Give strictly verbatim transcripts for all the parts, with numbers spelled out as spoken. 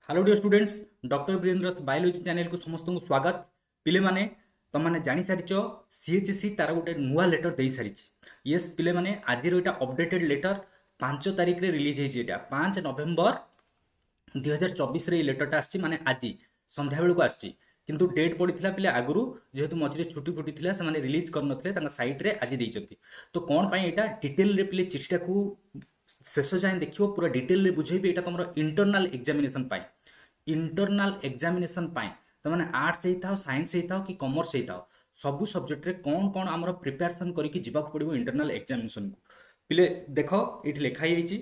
Hello dear students, doctor Virendra biology channel को समस्त को स्वागत। पिले माने तुम मैंने जानी सारिच सीएचसी तार गोटे नुआ लेटर दे सारी। यस पिले माने आज एटा अपडेटेड लेटर पांच तारिख रे रिलीज होइछि। एटा पांच नवेम्बर दुई हजार चौबीस रे लेटरटा आछि, माने आज संध्या बेलू को आछि। किंतु डेट पड़ीथिला पिले आगुरु जेहेतु मझिरे छुट्टी फुटी थिला से माने रिलीज करनथले तांका साइट रे आज देइछथि। तो कोन पई एटा डिटेल रे पिले चिठीटा को शेष जाए देखियो पूरा डिटेल रे बुझेबे। एटा तमरो इंटरनल एग्जामिनेशन पाई इंटरनल एग्जामिनेशन पाई तो माने आर्ट्स हेई थाओ, साइंस हेई थाओ कि कॉमर्स हेई थाओ, सबु सब्जेक्ट रे कोन कोन हमरो प्रिपरेशन करिकि जिबाक पड़िबो इंटरनल एग्जामिनेशन को। पिले देखो एठी लिखा हेइछि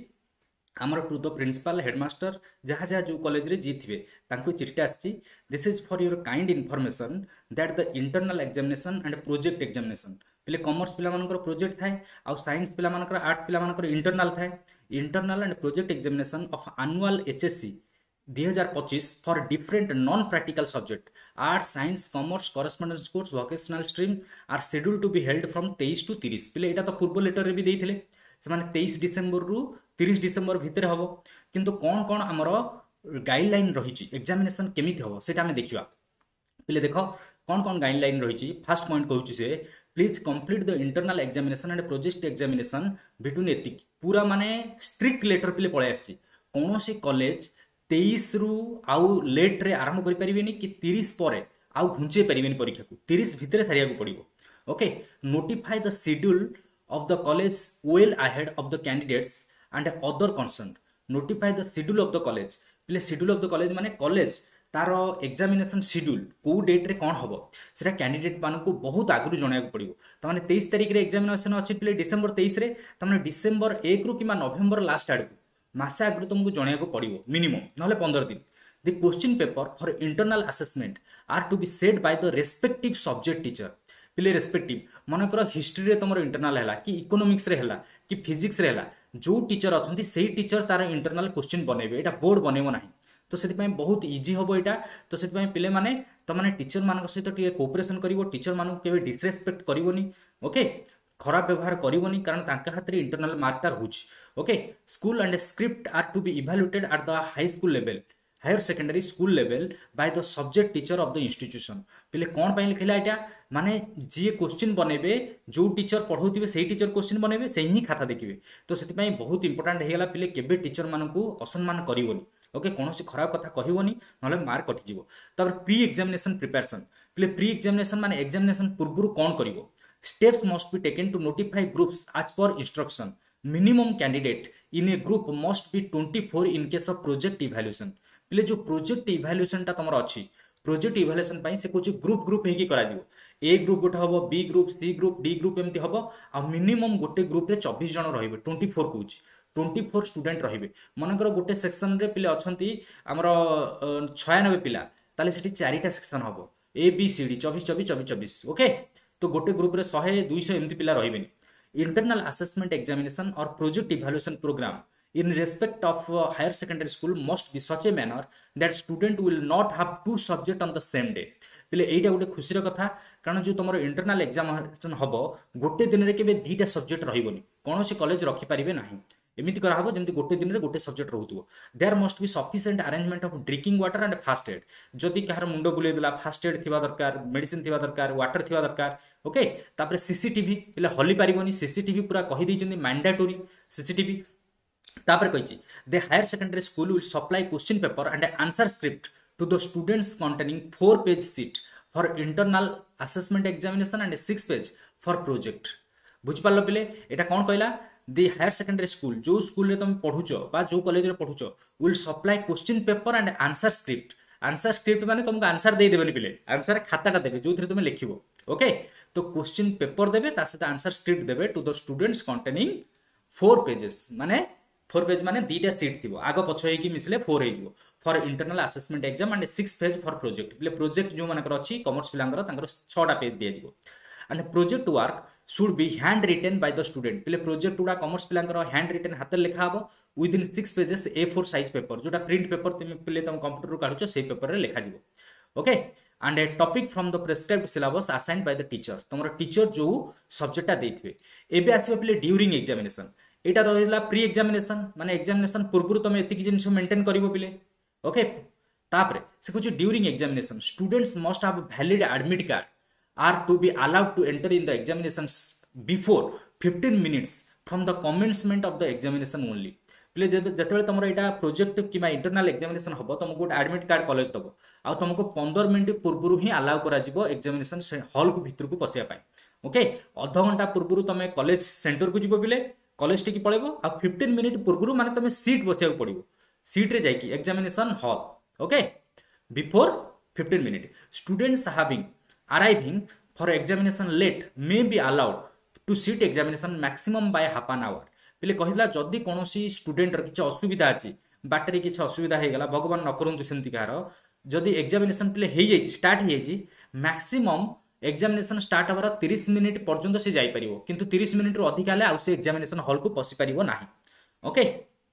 आमर टू द प्रिंसिपल हेडमास्टर जहाँ जहाँ जो कॉलेज रे जी थे चिठा आसी। This is for your kind information that the internal examination and project examination पिले कॉमर्स पिला मानकर प्रोजेक्ट थाए आउ साइंस पिला मानकर आर्ट्स पिला मानकर इंटरनल थाए। Internal and project examination of annual HSC दुई हजार पच्चीस for different non practical subject arts science commerce correspondence course vocational stream are schedule to be held from तेईस टू तीस। पिले एटा तो पूर्व लेटर रे भी देइथिले से माने तेईस डिसेंबर रु तीस डिसेंबर भितर हम किंतु कौन कौन आमर गाइडलाइन रही एग्जामिनेशन केमिति हम सेटा हमें देखिबा। पिले देखो कौन कौन गाइडलाइन रही। फर्स्ट पॉइंट कहूँ से please complete the internal examination and project examination between एतिक पूरा माने स्ट्रिक्ट लेटर पिले पळे आछि। कौन सी कॉलेज तेईस रु आउ लेट रे आरंभ करि परिबेनी कि तीस परे आउ घुंचे परिबेनी परीक्षा को तीस भितर सारिया को पड़िबो। Okay notify the schedule of the college well ahead of the candidates and other concerned. Notify the schedule of the college. पहले schedule of the college माने college तार एग्जामिनेशन शेड्यूल को डेट रे कौन हम से कैंडिडेट मान को बहुत आगु जनाया पड़ो। तमाने तेईस तारिख रे एग्जामिनेशन अच्छी पे डिसेम्बर तेईस रे तमाने डिसेम्बर एक रु कि नवेम्बर लास्ट आड़ मसे आगु तुमको जनाया पड़ो मिनिमम ना पंद्रह दिन। The question paper for internal assessment are to be set by the respective subject teacher. पिले रेस्पेक्टिव मनकर हिस्ट्री रे तुम इंटरनल है कि इकोनोमिक्स रे है कि फिजिक्स रे है जो टीचर अच्छा से टीचर तार इंटरनल क्वेश्चन बनइबे। एटा बोर्ड बनइबो नाही तो से बहुत इजी हम यहाँ। तो से पिले माने तमाने टीचर मान सहित टे कोऑपरेशन करिवो। टीचर मान केबे डिसरेस्पेक्ट करिवोनी। ओके खराब व्यवहार करिवोनी कारण तांका हाथ रे इंटरनल मार्कटा होउछ। Okay school and script are to be evaluated at the high school level higher secondary school level by the subject teacher of the institution. पिले कौन पाई लिखला एटा माने जी क्वेश्चन बनेबे जो टीचर पढ़ौथिबे सही टीचर क्वेश्चन बनेबे सही ही खाता देखिबे। तो सेति पई बहुत इंपोर्टेंट हेगला पिले केबे टीचर मानकू असम्मान करिवोनी। ओके कौन सी खराब कथा कहबोनी नले मार्क कटि जिवो। तब प्री एग्जामिनेशन प्रिपरेशन पिले प्री एग्जामिनेशन माने एग्जामिनेशन पूर्व कौन करिवो। Steps must be taken to notify groups as per instruction. Minimum candidate in a group must be चौबीस in case of project evaluation. पिले जो प्रोजेक्ट इवैल्यूएशन टा तमरो अछि प्रोजेक्ट इवैल्यूएशन पई से कुछ ग्रुप ग्रुप हेकी करा जिवो। ए ग्रुप गोटे हम B group C group D group एमती हम आ मिनिमम गोटे ग्रुप रे चौबीस जन रहिबे चौबीस कहूँ चौबीस स्टूडेंट रहिबे। मनकर गोटे सेक्शन रे पिले अछंती हमर छियानवे पिला ताले सेठी चारिटा सेक्शन हम ए बी सी डी चौबीस चौबीस चौबीस चौबीस। ओके तो गोटे ग्रुप रे सौ दो सौ एमती पिला रहिबेनी। इंटरनल असेसमेंट एग्जामिनेशन और project evaluation program in respect of uh, higher secondary school must be such a manner that student will not have two subject on the same day. पिले एटा गोटे खुशीर कथा कारण जो तुम इंटरनल एग्जामिनेशन हम गोटे दिन में केबे दीटा सब्जेक्ट रहिबोनी कौन सी कॉलेज रखि पारिबे नाही। एमिति करा हबो जेमति गोटे दिन में गोटे सब्जेक्ट रहउतबो। There must be sufficient arrangement of drinking water and first aid. जदि कहार मुंडो बुले देला फास्ट एड थिबा दरकार मेडिसिन थिबा दरकार वाटर थिबा दरकार। ओके तापर सीसीटीवी पिले हली पारिबोनी सीसीटीवी पूरा कहि दैचंदी मैंडेटरी सीसीटीवी। तापर कहिछि the higher secondary school will supply question paper and answer script to the students containing four page sheet for internal assessment examination and six page for project. बुझ पारलो पिले एटा कोन कहला द हायर सेकेंडरी स्कूल जो school रे तुम पढुचो बा जो कॉलेज रे पढुचो will supply question paper and answer script. Answer script माने तुमको आंसर दे देबेनी पिले आंसर खाताटा देबे जो तुम लिखिबो। ओके तो क्वेश्चन पेपर देबे ता सहित आंसर स्क्रिप्ट देबे to the students containing four pages माने फोर पेज माने दीटा सीट थी आग पछ होगी मिसले फोर हो for internal assessment exam and six page for project. पिले प्रोजेक्ट जो मानकर अछि कॉमर्स पिलांगर तांकर छटा पेज दिया जिवो and project work should be handwritten by the student. पिले प्रोजेक्ट गुडा कॉमर्स पिलांगर हैंड रिटेन हाथ लिखा हबो within six pages A four size paper जोटा प्रिंट पेपर तुम पिले तुम कंप्यूटर काढुचो से पेपर रे लिखा जिवो। Okay and a topic from the prescribed syllabus assigned by the teacher. तुमर टीचर जो सब्जेक्टटा देथिबे एबे आसीबो पिले ड्यूरिंग एग्जामिनेशन। एटा रहिला प्री एग्जामिनेशन माने एग्जामिनेशन पूर्व तुम एतिक जिनिस मेंटेन करिवो पिले ओके तापर से कुछ during examination students must have valid admit card are to be allowed to enter in the examinations before fifteen minutes from the commencement of the examination only प्ले जिते तुम यहाँ प्रोजेक्ट कि इंटरनाल एग्जामिनेशन हम तुमको गोटे एडमिट कार्ड कॉलेज दब आ तुमको पंद्रह मिनिट पूर्व ही अलाउ कर एग्जामिनेशन हॉल को भितर को पशिया ओके अध घंटा पूर्व तुम कॉलेज सेंटर को जीव पिले कॉलेज टी पड़ेब आ फिफ्टीन मिनिट पूर्व माने तुम सीट बसिया पड़ो सीट रे जाइए examination hall okay before fifteen minute students having arriving for examination late may be allowed to sit examination maximum by half an hour पिले कहला जदि कौन स्टूडेंटर किसी असुविधा अच्छी बाटर किसी असुविधा होगा भगवान न करूँ सेमती कहार जदि एग्जामिनेशन पिले हो जाए स्टार्ट हो जाए मैक्सिमम एग्जामिनेशन स्टार्ट हमारा तीस मिनिट पर्यंत से जापर किंतु तीस मिनिट रु अधिक हेल्ले आउ से एग्जामिनेशन हॉल को पशिपर ना ओके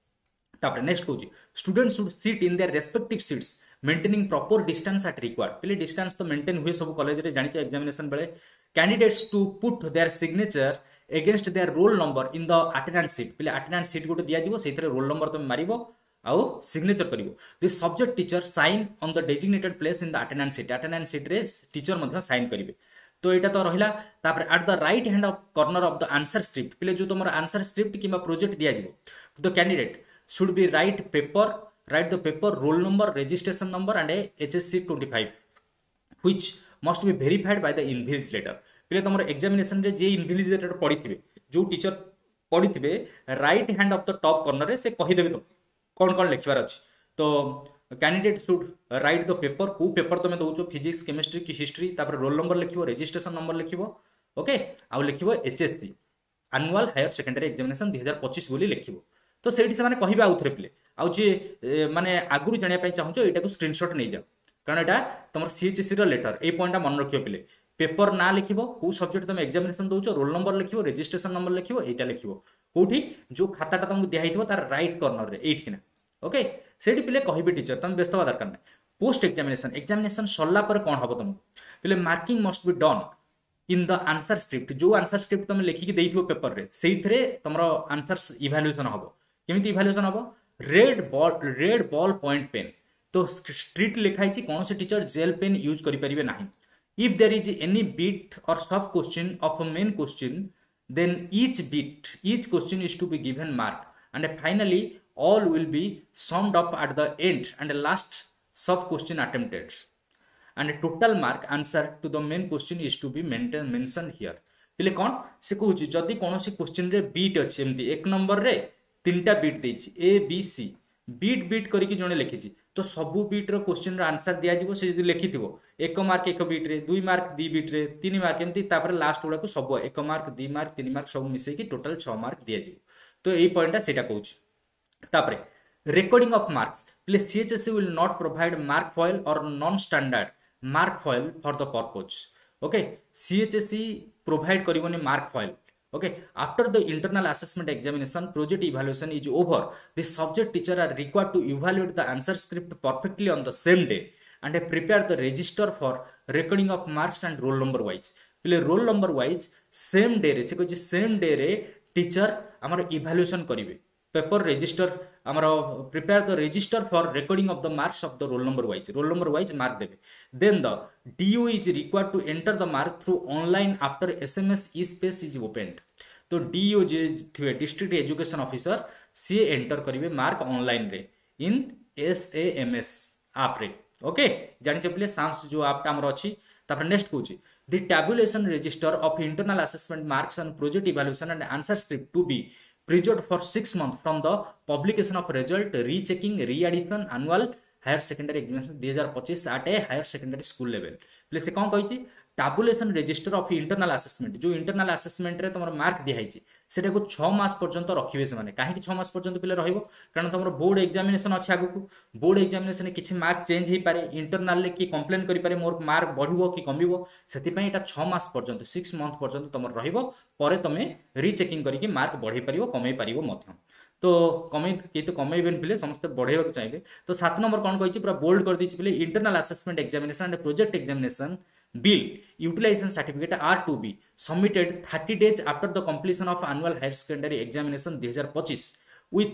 तापर नेक्स्ट कहूँ student should sit in their respective seats maintaining proper distance at required पिले डिस्टेंस तो मेंटेन हुए सब कॉलेज रे जानिछ एग्जामिनेशन बेले candidates to put their signature against their roll number in the attendance sheet पिले अटेंडेंस सीट गोटे दिया जिवो सेथरे रोल नंबर तुम मारिबो आउ सिग्नेचर करिवो the subject teacher sign on the designated place in the attendance sheet attendance sheet रे टीचर मध्य साइन करिवे तो यहाँ तो रहा तापर at the right hand of corner of the answer script पिले जो तुम आंसर स्क्रिप्ट किंबा प्रोजेक्ट दिया जिवो the candidate should be write paper write the paper roll number registration number and HSC twenty five which must be verified by the invigilator पिले तुम examination रे जे invigilator पड़ी थे जो टीचर पड़ी थे right hand of the top corner रे से कहीदेवे तो कौन कौन लिखबार अच्छी तो candidate should write the paper को पेपर तुम दौच फिजिक्स केमिस्ट्री की हिस्ट्री तापर रोल नंबर लिखो रजिस्ट्रेशन नंबर लिखो ओके आउ लिखो HSC annual higher secondary examination दुई हजार पच्चीस बोली लिखो तो से कहे आउ थे पिले आउ जी माने आगुरी जानापी चाहूँ यहाँ को स्क्रीनशॉट नहीं जाओ कारण यहाँ तुम सीएचएससी लेटर ये पॉइंटा मन रखियो पिले पेपर ना लिखो कौ सब्जेक्ट तुम एग्जामिनेशन दौच रोल नंबर लिखो रजिस्ट्रेशन नंबर लिखो यहाँ लिखो कौटी जो खाताटा तुमको दिखाई तार राइट कॉर्नर रे एठकिना ओके सेठी पिले कहिबे टीचर तुम व्यस्त हवा दरकार ना पोस्ट एग्जामिनेशन एग्जामिनेशन सरला पर कौन हम तुमको पिले marking must be done in the answer script जो आंसर स्क्रिप्ट तुम लिखिकी देइथिबो पेपर रे सेइथरे तमरो आंसर्स इवैल्यूएशन हबो केमिति इवैल्यूएशन हबो red ball red ball point pen तो स्ट्रिक्ट लिखाई छी कौन से टीचर जेल पेन यूज करि परिबे नाही if there is any bit or sub question of a main question then each bit each question is to be given mark and finally all will be summed up at the end and the last sub question attempted and total mark answer to the main question is to be maintain, mentioned here पिले कौन से कहूँ जदि कौन सी question रे beat अच्छी एमती एक नंबर रे तीन टा बीट देछि A B C bit bit करके जने लिखिछि तो सबू बीट रो क्वेश्चन रो आंसर दिया जिवो से जदि लिखिथिबो एक मार्क एक बीट रे दुई मार्क दी बीट रे तीन मार्क एमती तापर लास्ट गुडा को सब एक मार्क दी मार्क तीन मार्क सब मिसै कि टोटल छह मार्क दिया जिवो तो एई पॉइंटटा सेटा कहूछि तापर recording of marks please C H S E will not provide mark foil or non standard mark foil for the purpose okay C H S E provide करiboni mark foil okay after the internal assessment examination project evaluation is over the subject teacher are required to evaluate the answer script perfectly on the same day and prepare the register for recording of marks and roll number wise pile roll number wise same day re se ko same day re teacher amar evaluation karibe paper register amaro prepare the register for recording of the marks of the roll number wise roll number wise mark debe then the D O is required to enter the mark through online after S M S e-space is opened तो D O जे थे district education officer सी enter करिवे mark online रे इन S A M S आप रे okay जानि से पले सांस जो आपटा हमर अछि तापर नेक्स्ट कहूची the tabulation register of internal assessment marks and project evaluation and answer script to be preserved for six months from the publication of result, rechecking, re-addition, annual higher secondary examination two thousand twenty-five at a higher secondary school level. प्ले से कौन कही tabulation register of internal assessment जो internal assessment रे तुम mark दिखाई सेटा को छह मास पर्यंत रखिबे से माने कहीं छह मास पर्यंत पिले रहइबो कारण तुम बोर्ड एग्जामिनेशन अछि आगु को बोर्ड एग्जामिनेशन किछि मार्क चेंज हेई पारे इंटरनल ले कि कंप्लेन करि पारे मोर मार्क बढ़िबो कि कमिबो सेति पई एटा छह मास पर्यंत छह मंथ पर्यंत तुम रहइबो परे तुम रीचेकिंग करिकि मार्क बढ़ाई पारिबो कमै पारिबो मध्य तो कमे के तो कमेबेन पिले समस्त बढ़ाइबा चाहिए तो सात नंबर कौन कही पूरा बोल्ड कर दी पिले internal assessment examination and project examination bill utilization certificate are to be submitted thirty days after the completion of annual higher secondary examination two thousand twenty-five with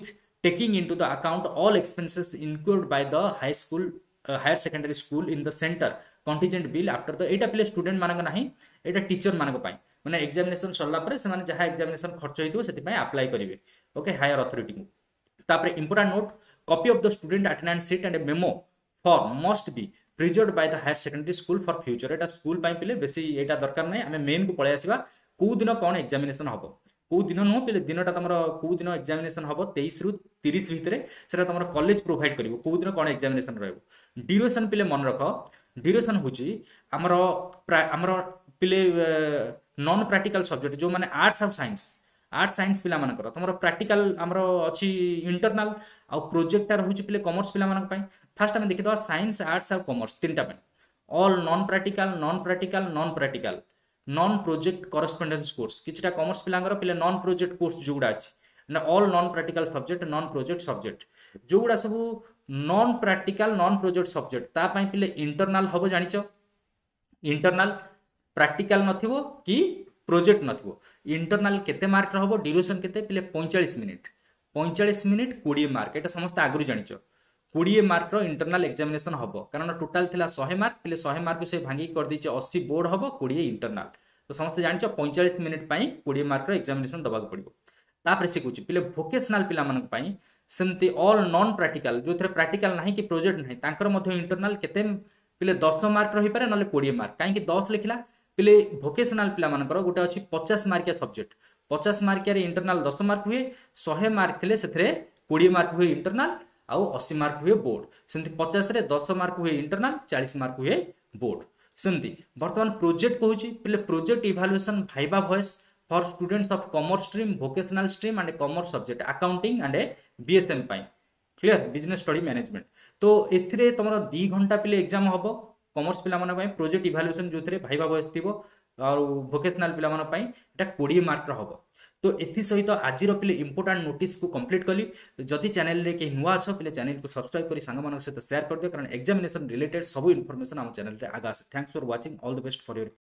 taking into the account all expenses incurred by the high school uh, higher secondary school in the center contingent bill after the एटा पिले student मानक नाही एटा teacher मानक पाई माने examination सरला परे से माने जहा examination खर्च हेतु सेति पई अप्लाई करिवे ओके हायर अथॉरिटी को तापर important note copy of the student attendance sheet and memo form must be preserved by the higher secondary school for future एटा स्कूल पाई पिले बेसी एटा दरकार नै हमें मेन को पळे आसीबा को दिन कोन एग्जामिनेशन हबो को दिन नो पिले दिनटा तमरो को दिन एग्जामिनेशन हबो तेईस रु तीस भितरे सेटा तमरो कॉलेज प्रोवाइड करिवो को दिन कोन एग्जामिनेशन रहबो ड्यूरेशन पिले मन रख ड्यूरेशन होची हमरो हमरो पिले नॉन प्रैक्टिकल सब्जेक्ट जो माने आर्ट्स और साइंस आर्ट्स साइंस पिला मन कर तमरो प्रैक्टिकल हमरो अछि इंटरनल आ प्रोजेक्ट होची पिले कॉमर्स पिला मन पई फर्स्ट हम देखिदवा साइंस आर्ट्स और कॉमर्स तीनटा पई all non practical non practical non practical non project correspondence course किछटा कॉमर्स पिलांगर पिले नॉन प्रोजेक्ट कोर्स जोडा अछि ना all non practical subject non project subject जोडा सब non practical non project subject ता पई पिले इंटरनल हबो जानिचो इंटरनल प्रैक्टिकल नथिबो कि प्रोजेक्ट नथिबो इंटरनल केते मार्क रहबो ड्यूरेशन केते पिले पैंतालीस मिनिट पैंतालीस मिनिट बीस मार्क एटा समस्त आगुरु जानिचो बीस मार्क रो इंटरनल एग्जामिनेशन हबो कारण टोटल थिला सौ मार्क पिले सौ मार्क से भांगी कर दिचे अस्सी बोर्ड हबो बीस इंटरनल तो समस्त जानिचो पैंतालीस मिनिट पई बीस मार्क रो एग्जामिनेशन दबाक पड़िबो तापर से कुछ पिले वोकेशनल पिला मन पई सेमती ऑल नॉन प्रैक्टिकल जो थरे प्रैक्टिकल नाही कि प्रोजेक्ट नाही तांकर मध्ये इंटरनल केते पिले दस मार्क रही पारे नले बीस मार्क काहे कि दस लिखला पिले वोकेशनल पिला मानकर गोटे अछि पचास मार्किया सब्जेक्ट पचास मार्किया रे इंटरनल दस मार्क हुए सौ मार्क थिले सेथरे बीस मार्क हुए इंटरनल आउ अस्सी मार्क हुए बोर्ड सेमती पचास रे दस मार्क हुए इंटरनल चालीस मार्क हुए बोर्ड सेमती वर्तमान प्रोजेक्ट कहूची पिले project evaluation viva voce for students of commerce stream vocational stream and commerce subject accounting and BSM पाई क्लियर बिजनेस स्टडी मैनेजमेंट तो एथिरे तमरो दो घंटा पिले एग्जाम हबो कॉमर्स पिला मन पई प्रोजेक्ट इवैल्यूएशन जोथरे भाइबा वॉइस थिबो और वोकेशनल पिला मन पई एटा बीस मार्क रो हबो तो एथि सहित आज पिले इंपोर्टेंट नोटिस को कंप्लीट कली जदि चैनल रे के नुआ छ पिले चैनल को सब्सक्राइब करी संग मन सहित शेयर कर दियो कारण एग्जामिनेशन रिलेटेड सब इन्फॉर्मेशन हम चैनल रे आगा thanks for watching all the best for your